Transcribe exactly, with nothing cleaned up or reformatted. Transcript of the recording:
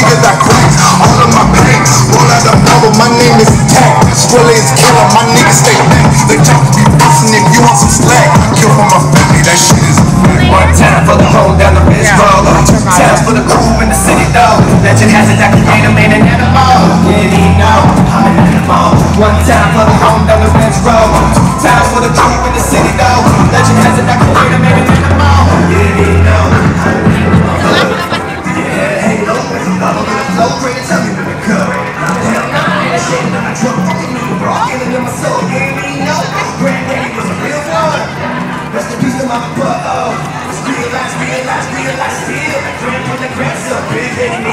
niggas I crack. All of my pain, roll out the bubble, my name is Cat. Swilly is killer, my niggas stay back. They talk to be bustin' if you want some slack. Kill for my family, that shit is one time for the home down the Ridge Road. Time for the crew in the city though. Legend has it that creator made an animal. Yeah, you know, I'm an animal. One time for the home down the Ridge Road. Time for the crew in the city though. Legend has it that creator made an animal. Yeah, you know, I'm an animal. Yeah, hey, low, bubble in the flow, bring it, tell me when it come. Hell nah, that shit not a drunk, fucking new rock, giving in my soul. Yeah, you know, granddaddy was a real one. Rest in peace to my butt, oh. Realize, realize, realize still. Grand from the grandson, big daddy.